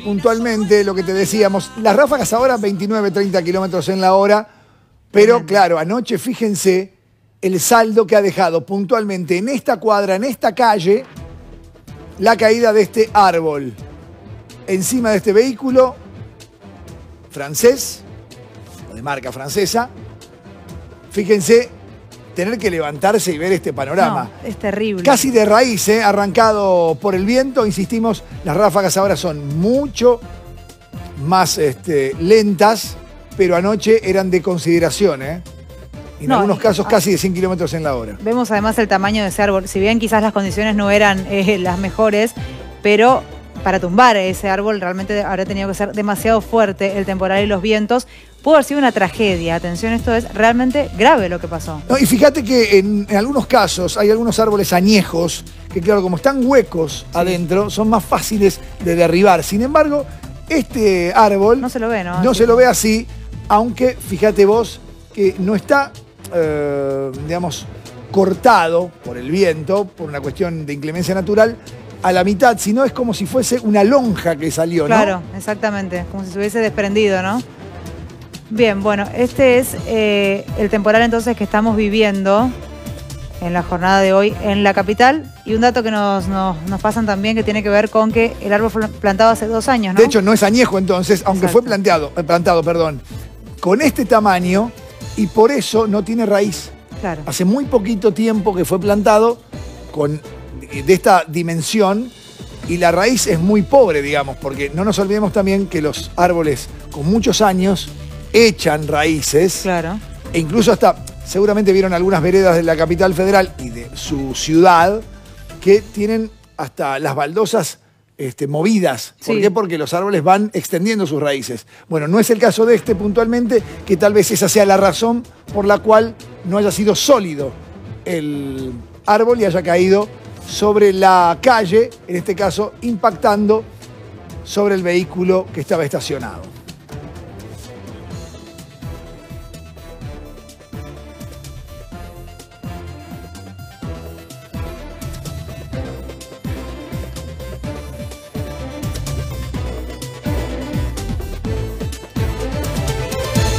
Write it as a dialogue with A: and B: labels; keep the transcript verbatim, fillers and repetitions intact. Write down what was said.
A: puntualmente lo que te decíamos, las ráfagas ahora veintinueve, treinta kilómetros en la hora, pero
B: Bien.
A: claro, anoche fíjense el saldo que ha dejado puntualmente en esta cuadra, en esta calle, la caída de este árbol. Encima de este vehículo francés, o de marca francesa, fíjense tener que levantarse y ver este panorama.
B: No, es terrible.
A: Casi de raíz, ¿eh? Arrancado por el viento, insistimos, las ráfagas ahora son mucho más este, lentas, pero anoche eran de consideración, ¿eh? En
B: No,
A: algunos
B: y-
A: casos casi de cien kilómetros en la hora.
B: Vemos además el tamaño de ese árbol. Si bien quizás las condiciones no eran eh, las mejores, pero para tumbar ese árbol realmente habría tenido que ser demasiado fuerte el temporal y los vientos. Pudo haber sido una tragedia. Atención, esto es realmente grave lo que pasó.
A: No, y fíjate que en, en algunos casos hay algunos árboles añejos que, claro, como están huecos
B: Sí.
A: adentro, son más fáciles de derribar. Sin embargo, este árbol
B: No se lo ve, ¿no?
A: no
B: Así
A: se lo
B: como-
A: ve así, aunque fíjate vos que no está, eh, digamos, cortado por el viento, por una cuestión de inclemencia natural, a la mitad, sino es como si fuese una lonja que salió, ¿no?
B: Claro, exactamente, como si se hubiese desprendido, ¿no? Bien, bueno, este es eh, el temporal entonces que estamos viviendo en la jornada de hoy en la capital. Y un dato que nos, nos, nos pasan también que tiene que ver con que el árbol fue plantado hace dos años, ¿no?
A: De hecho, no es añejo entonces, aunque
B: Exacto.
A: fue planteado, eh, plantado, perdón, con este tamaño y por eso no tiene raíz.
B: Claro.
A: Hace muy poquito tiempo que fue plantado con, de esta dimensión y la raíz es muy pobre, digamos, porque no nos olvidemos también que los árboles con muchos años echan raíces
B: Claro.
A: e incluso hasta, seguramente vieron algunas veredas de la capital federal y de su ciudad que tienen hasta las baldosas este, movidas. ¿Por
B: Sí.
A: qué? Porque los árboles van extendiendo sus raíces. Bueno, no es el caso de este puntualmente, que tal vez esa sea la razón por la cual no haya sido sólido el árbol y haya caído sobre la calle, en este caso impactando sobre el vehículo que estaba estacionado.